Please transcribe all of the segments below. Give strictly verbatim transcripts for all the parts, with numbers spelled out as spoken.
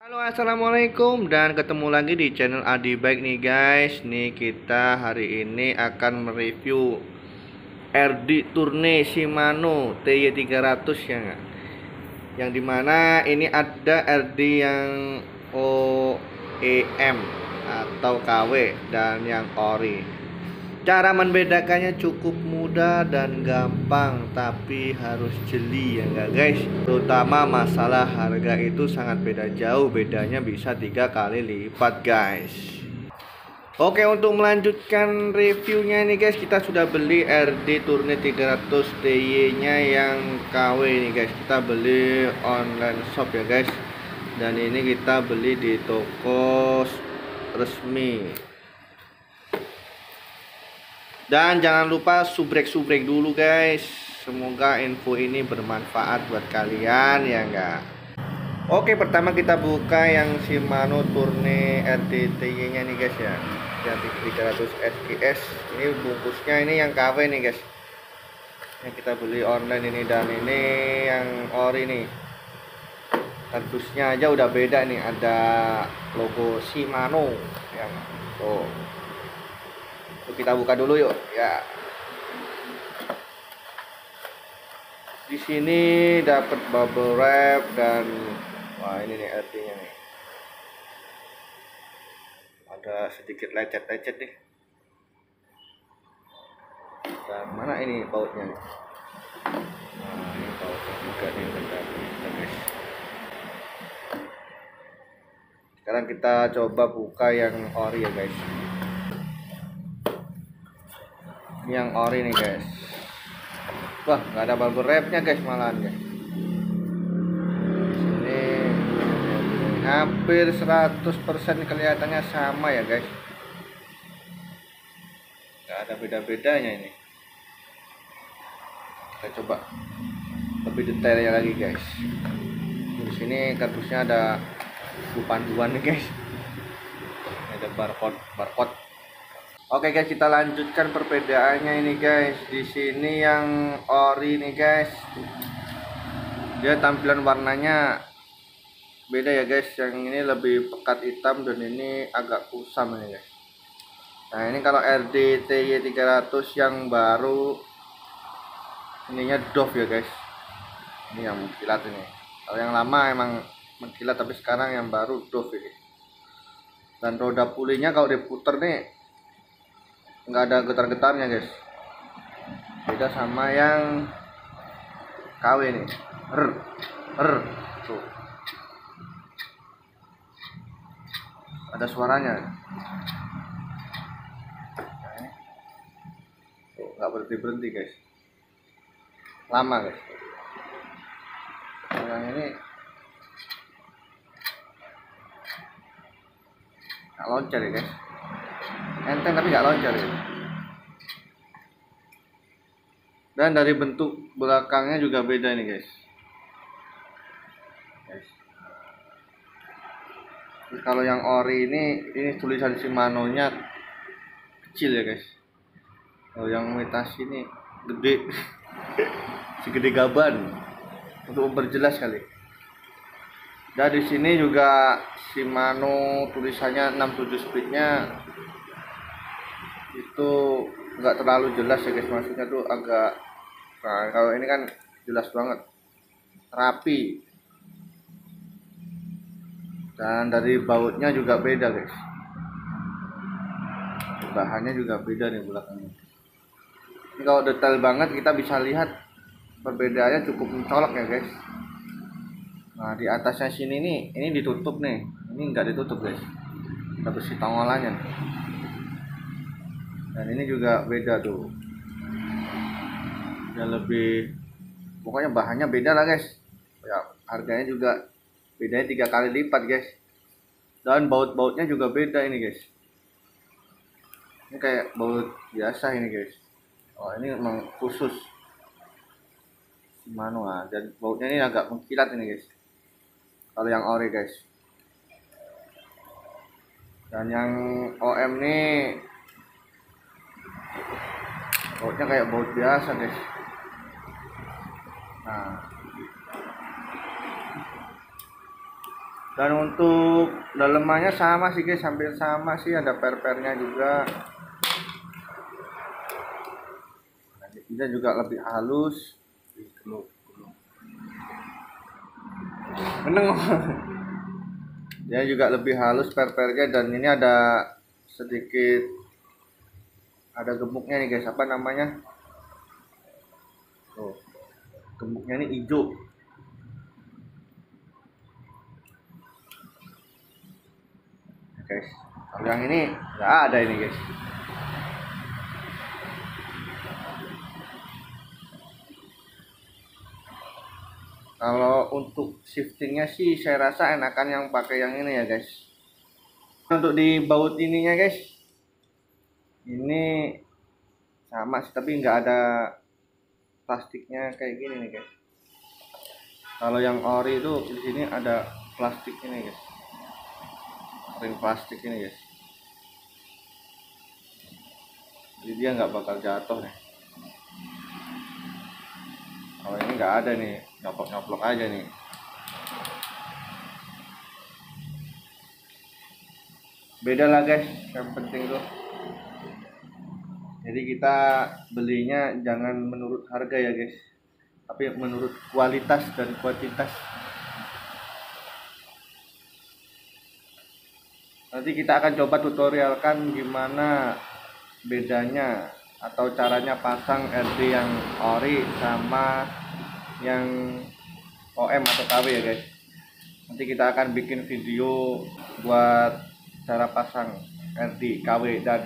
Halo, assalamualaikum, dan ketemu lagi di channel Adi Bike nih guys. Nih kita hari ini akan mereview R D Tourne Shimano T Y tiga ratus ya nggak? Yang dimana ini ada R D yang O E M atau K W dan yang ori. Cara membedakannya cukup mudah dan gampang, tapi harus jeli ya enggak guys. Terutama masalah harga itu sangat beda jauh, bedanya bisa tiga kali lipat guys. Oke, untuk melanjutkan reviewnya nih guys, kita sudah beli R D Tourne tiga ratus T Y nya yang K W nih guys. Kita beli online shop ya guys. Dan ini kita beli di toko resmi. Dan jangan lupa subrek-subrek dulu guys. Semoga info ini bermanfaat buat kalian ya enggak. Oke, pertama kita buka yang Shimano Tourne R D T Y nya nih guys ya, yang tiga ratus S G S. Ini bungkusnya ini yang K W nih guys, yang kita beli online ini. Dan ini yang ori nih, kardusnya aja udah beda nih, ada logo Shimano yang tuh. Kita buka dulu yuk ya. Di sini dapat bubble wrap dan wah, ini nih artinya nih. Ada sedikit lecet-lecet nih. Dan mana ini bautnya nih? Nah, ini bautnya juga nih, bentar, bentar guys. Sekarang kita coba buka yang ori ya guys. Ini yang ori nih guys. Wah, nggak ada bubble wrapnya guys, malahan guys. Sini hampir seratus persen kelihatannya sama ya guys. Nggak ada beda-bedanya ini. Kita coba lebih detailnya lagi guys. Di sini kardusnya ada panduan nih guys. Ada barcode, barcode. Oke guys, kita lanjutkan perbedaannya ini guys. Di sini yang ori nih guys, dia tampilan warnanya beda ya guys. Yang ini lebih pekat hitam dan ini agak kusam nih guys. Nah, ini kalau R D T Y tiga ratus yang baru, ininya doff ya guys. Ini yang mengkilat ini. Kalau yang lama emang mengkilat, tapi sekarang yang baru doff ini. Dan roda pulinya kalau diputer nih nggak ada getar-getarnya guys, beda sama yang K W nih. R R tuh ada suaranya tuh, nggak berhenti berhenti guys, lama guys. Yang ini nggak loncat ya guys, enteng tapi nggak loncat ya. Dan dari bentuk belakangnya juga beda nih guys. guys. Kalau yang ori ini, ini tulisan Shimano nya kecil ya guys. Kalau yang Metasi ini gede, segede gaban, untuk memperjelas kali. Dan di sini juga Shimano tulisannya enam puluh tujuh speednya itu nggak terlalu jelas ya guys, maksudnya tuh agak, nah kalau ini kan jelas banget, rapi. Dan dari bautnya juga beda guys, bahannya juga beda nih belakangnya. Ini kalau detail banget kita bisa lihat perbedaannya cukup mencolok ya guys. Nah, di atasnya sini nih, ini ditutup nih, ini nggak ditutup guys, ada besi tongolannya. Dan ini juga beda tuh, dan lebih, pokoknya bahannya beda lah guys ya. Harganya juga bedanya tiga kali lipat guys. Dan baut-bautnya juga beda ini guys. Ini kayak baut biasa ini guys. Oh, ini memang khusus Shimano ah. Dan bautnya ini agak mengkilat ini guys, kalau yang ori guys. Dan yang O M nih bautnya kayak baut biasa guys. Nah, Dan untuk dalemannya sama sih guys, hampir sama sih, ada per-pernya juga. Dia juga lebih halus. Meneng. Dia juga lebih halus per-pernya, dan ini ada sedikit ada gemuknya nih guys. Apa namanya? Oh, gemuknya ini hijau. Guys, kalau yang ini nggak ada ini guys. Kalau untuk shiftingnya sih saya rasa enakan yang pakai yang ini ya guys. Untuk di baut ininya guys, ini sama sih, tapi nggak ada plastiknya kayak gini nih guys. Kalau yang ori itu di sini ada plastik ini guys, ring plastik ini guys. Jadi dia nggak bakal jatuh nih. Kalau ini nggak ada nih, nyoplok-nyoplok aja nih. Beda lah guys, yang penting tuh. Jadi kita belinya jangan menurut harga ya guys, tapi menurut kualitas dan kuantitas. Nanti kita akan coba tutorialkan gimana bedanya atau caranya pasang R D yang ori sama yang O M atau K W ya guys. Nanti kita akan bikin video buat cara pasang R D, K W dan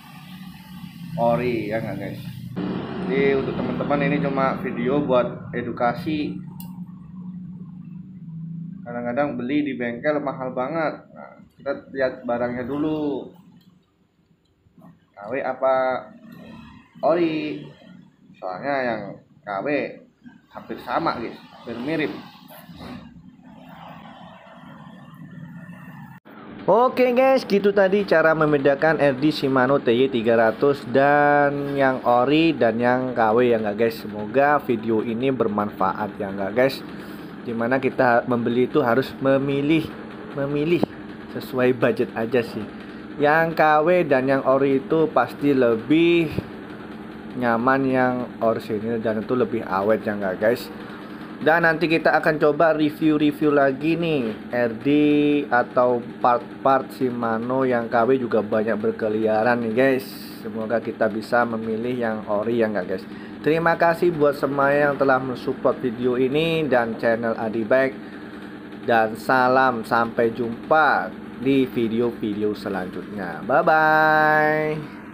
ori ya nggak guys. Jadi untuk teman-teman ini cuma video buat edukasi. Kadang-kadang beli di bengkel mahal banget. Nah, kita lihat barangnya dulu, K W apa ori. Soalnya yang K W hampir sama guys, hampir mirip. Oke guys, gitu tadi cara membedakan R D Shimano T Y tiga ratus dan yang ori dan yang K W ya nggak guys. Semoga video ini bermanfaat ya nggak guys. Dimana kita membeli itu harus memilih memilih sesuai budget aja sih. Yang K W dan yang ori itu pasti lebih nyaman yang orisinil dan itu lebih awet ya nggak guys. Dan nanti kita akan coba review-review lagi nih R D atau part-part Shimano yang K W juga banyak berkeliaran nih guys. Semoga kita bisa memilih yang ori ya nggak guys. Terima kasih buat semua yang telah mensupport video ini dan channel Adi Bike. Dan salam, sampai jumpa di video-video selanjutnya. Bye bye.